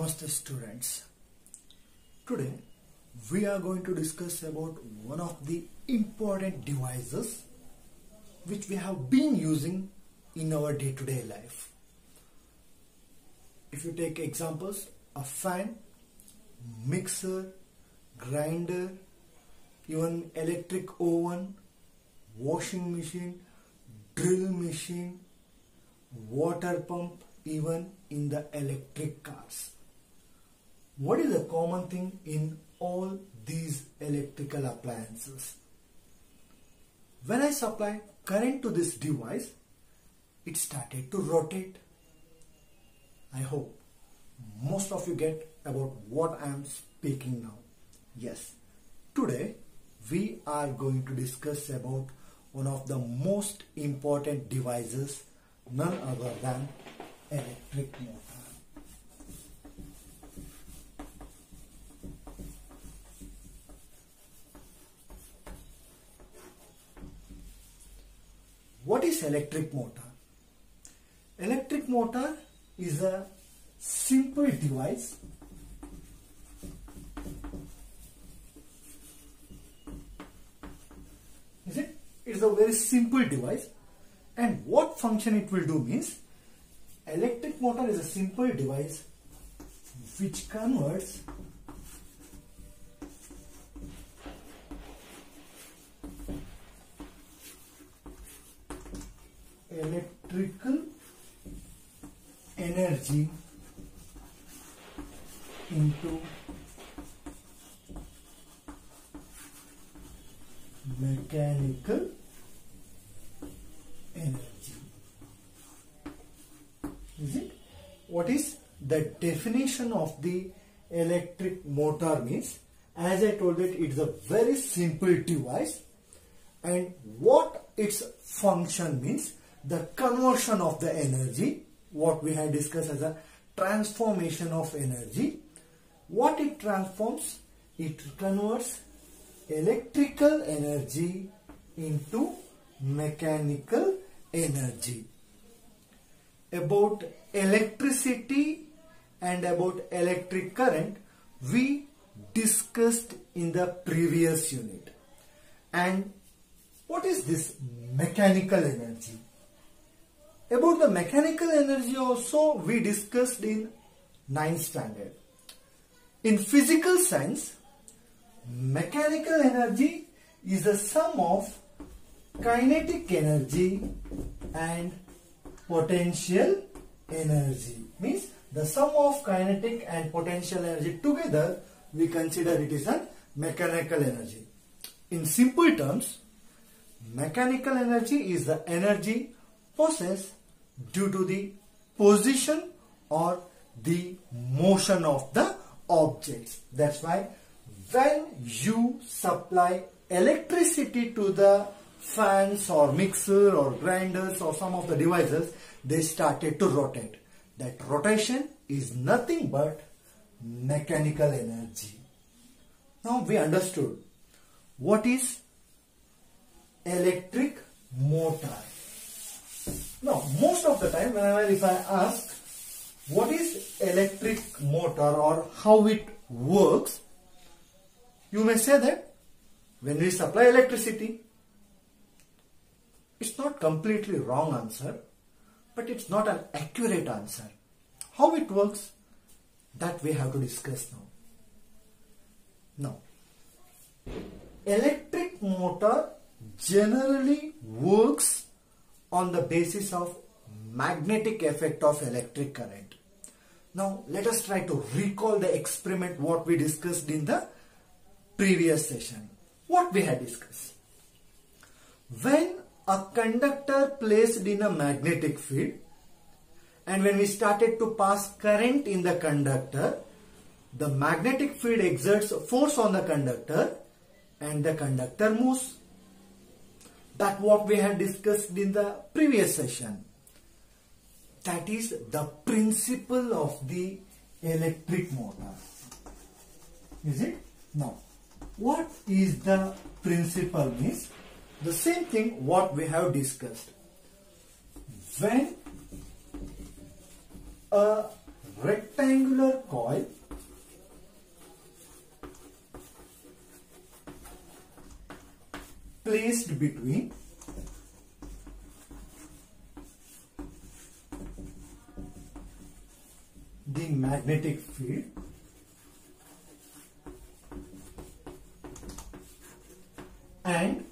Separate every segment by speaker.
Speaker 1: Namaste students. Today we are going to discuss about one of the important devices which we have been using in our day-to-day life. If you take examples, a fan, mixer, grinder, even electric oven, washing machine, drill machine, water pump, even in the electric cars. What is the common thing in all these electrical appliances? When I supply current to this device, it started to rotate. I hope most of you get about what I am speaking now. Yes, today we are going to discuss about one of the most important devices, none other than electric motor. What is electric motor? Electric motor is a simple device It's a very simple device, and what function it will do means electric motor is a simple device which converts electrical energy into mechanical energy. Is it? What is the definition of the electric motor means? As I told it, it's a very simple device, and what its function means, the conversion of the energy, what we have discussed as a transformation of energy. What it transforms? It converts electrical energy into mechanical energy. About electricity and about electric current we discussed in the previous unit. And what is this mechanical energy? About the mechanical energy also we discussed in 9th standard. In physical science, mechanical energy is the sum of kinetic energy and potential energy. Means the sum of kinetic and potential energy together we consider it is a mechanical energy. In simple terms, mechanical energy is the energy possessed due to the position or the motion of the objects. That's why when you supply electricity to the fans or mixer or grinders or some of the devices, they started to rotate. That rotation is nothing but mechanical energy. Now we understood what is electric motor. Now most of the time whenever if I ask what is electric motor or how it works, you may say that when we supply electricity, it's not completely wrong answer, but it's not an accurate answer. How it works, that we have to discuss now. Now, electric motor generally works on the basis of magnetic effect of electric current. Now, let us try to recall the experiment what we discussed in the previous session. What we had discussed. When a conductor placed in a magnetic field, and when we started to pass current in the conductor, the magnetic field exerts force on the conductor and the conductor moves. That's what we had discussed in the previous session. That is the principle of the electric motor. Is it? Now, what is the principle means? The same thing what we have discussed. When a rectangular coil placed between the magnetic field and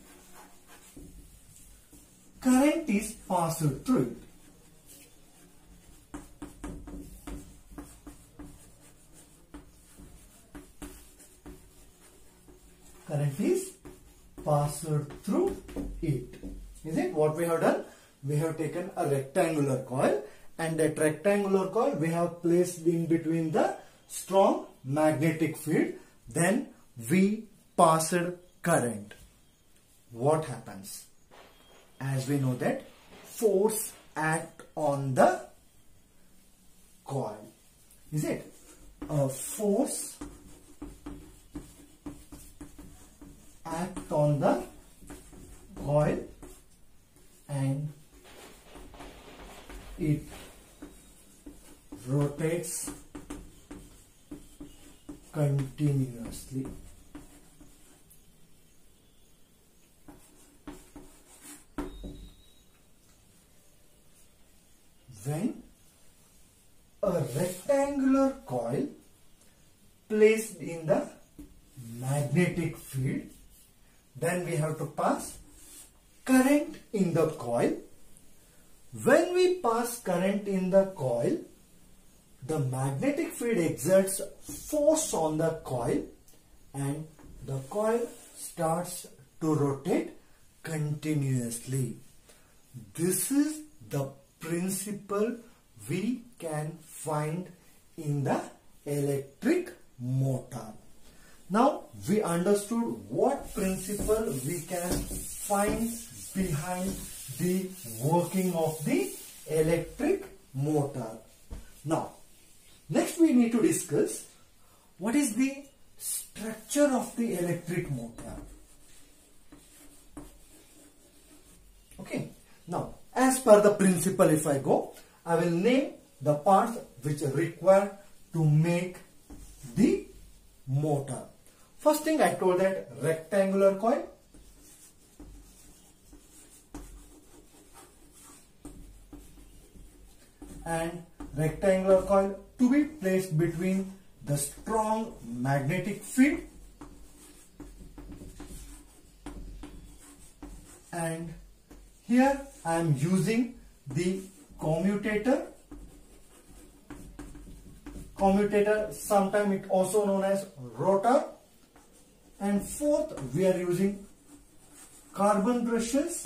Speaker 1: current is passed through it. Current is passed through it. Is it what we have done? We have taken a rectangular coil, and that rectangular coil we have placed in between the strong magnetic field. Then we passed current. What happens? As we know that force act on the coil. Is it? A force act on the coil and it rotates continuously. When a rectangular coil placed in the magnetic field, then we have to pass current in the coil. When we pass current in the coil, the magnetic field exerts force on the coil and the coil starts to rotate continuously. This is the principle we can find in the electric motor. Now we understood what principle we can find behind the working of the electric motor. Now, next we need to discuss what is the structure of the electric motor. Okay. Now, as per the principle, if I go, I will name the parts which are required to make the motor. First thing I told that rectangular coil, and rectangular coil to be placed between the strong magnetic field and here I am using the commutator. Commutator, sometimes it also known as rotor. And fourth, we are using carbon brushes.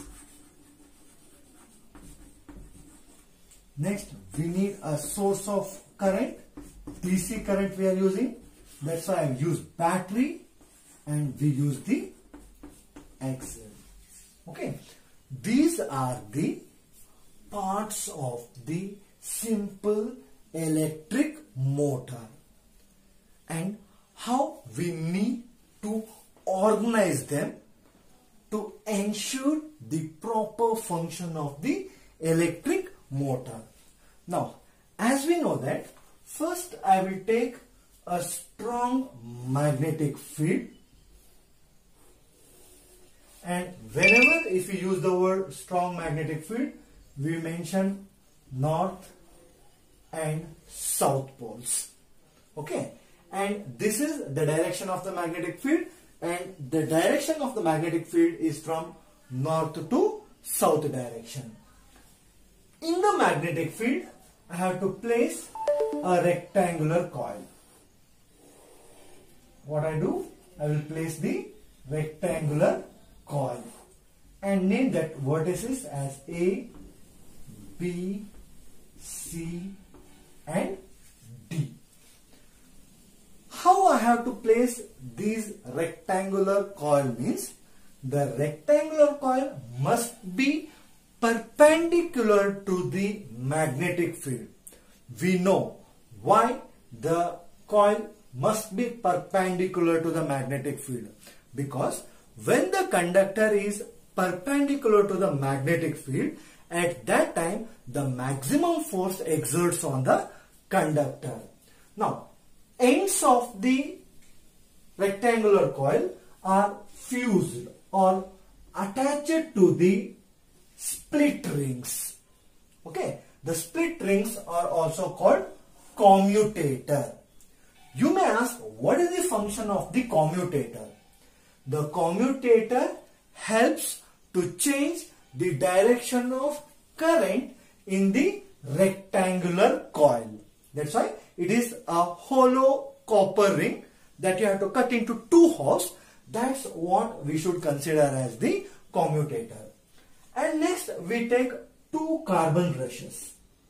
Speaker 1: Next, we need a source of current. DC current we are using. That's why I use battery and we use the axle. Okay. These are the parts of the simple electric motor and how we need to organize them to ensure the proper function of the electric motor. Now, as we know that, first I will take a strong magnetic field, and whenever if we use the word strong magnetic field, we mention north and south poles. Okay. And this is the direction of the magnetic field, and the direction of the magnetic field is from north to south direction. In the magnetic field, I have to place a rectangular coil. What I do? I will place the rectangular coil and name that vertices as A, B, C and D. How I have to place these rectangular coil means the rectangular coil must be perpendicular to the magnetic field. We know why the coil must be perpendicular to the magnetic field, because when the conductor is perpendicular to the magnetic field, at that time the maximum force exerts on the conductor. Now, ends of the rectangular coil are fused or attached to the split rings. Okay, the split rings are also called commutator. You may ask, what is the function of the commutator? The commutator helps to change the direction of current in the rectangular coil. That's why it is a hollow copper ring that you have to cut into two halves. That's what we should consider as the commutator. And next we take two carbon brushes.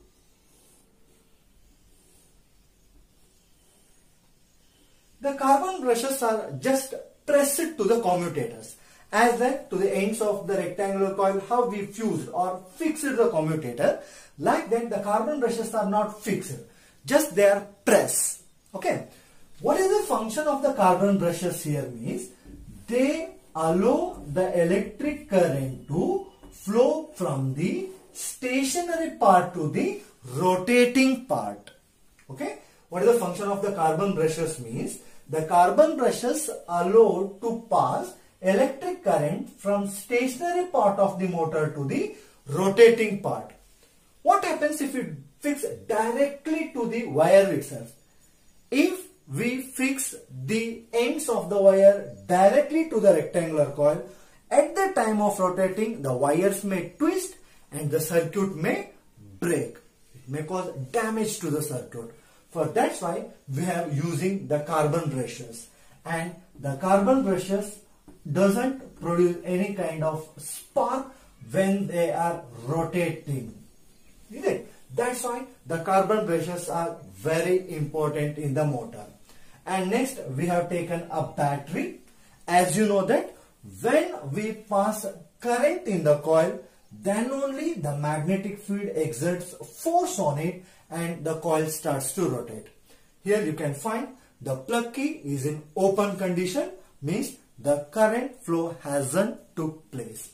Speaker 1: The carbon brushes are just pressed to the commutators. As that to the ends of the rectangular coil, how we fused or fixed the commutator, like that the carbon brushes are not fixed, just they are pressed. Okay. What is the function of the carbon brushes here means, they allow the electric current to flow from the stationary part to the rotating part. Okay. What is the function of the carbon brushes means, the carbon brushes allow to pass electric current from stationary part of the motor to the rotating part. What happens if we fix directly to the wire itself? If we fix the ends of the wire directly to the rectangular coil, at the time of rotating, the wires may twist and the circuit may break. It may cause damage to the circuit. For that's why we are using the carbon brushes, and the carbon brushes doesn't produce any kind of spark when they are rotating. Is it? That's why the carbon brushes are very important in the motor. And next we have taken a battery. As you know that when we pass current in the coil, then only the magnetic field exerts force on it and the coil starts to rotate. Here you can find the plug key is in open condition, means the current flow hasn't took place.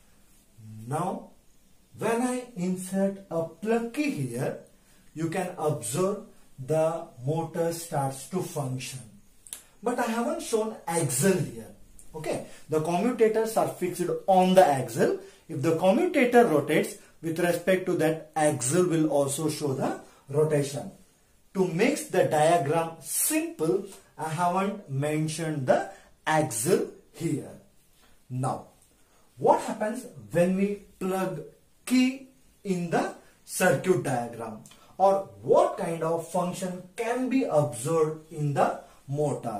Speaker 1: Now when I insert a plug key here, you can observe the motor starts to function. But I haven't shown axle here. Okay, the commutators are fixed on the axle. If the commutator rotates, with respect to that, axle will also show the rotation. To make the diagram simple, I haven't mentioned the axle here. Now, what happens when we plug key in the circuit diagram, or what kind of function can be observed in the motor?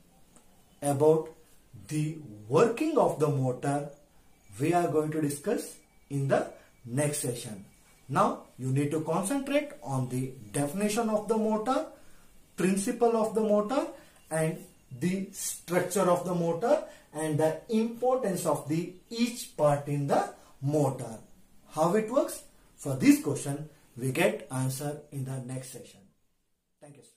Speaker 1: About the working of the motor, we are going to discuss in the next session. Now you need to concentrate on the definition of the motor, principle of the motor, and the structure of the motor, and the importance of the each part in the motor. How it works? For this question we get answer in the next session. Thank you.